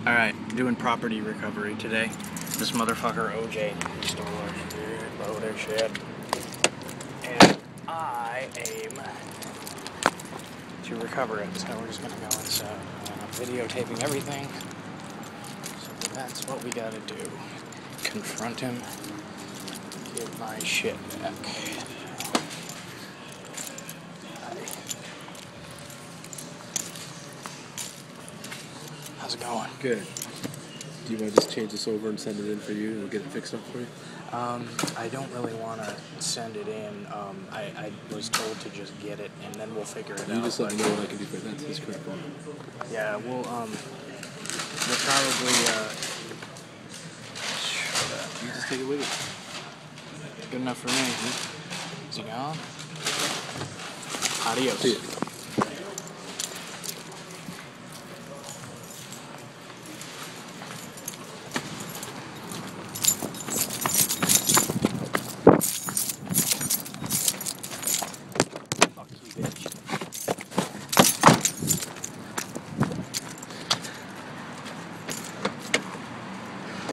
Alright, doing property recovery today. This motherfucker OJ stole our shit, load our shit. And I aim to recover it. So we're just gonna go inside. Videotaping everything. So that's what we gotta do. Confront him. Give my shit back. How's it going? Good. Do you want to just change this over and send it in for you and we'll get it fixed up for you? I don't really want to send it in. I was told to just get it and then we'll figure it out. You just let me know what I can do for that. That's his correct one. Yeah, we'll probably, You just take it with you. good enough for me. Is he gone? Adios. See ya.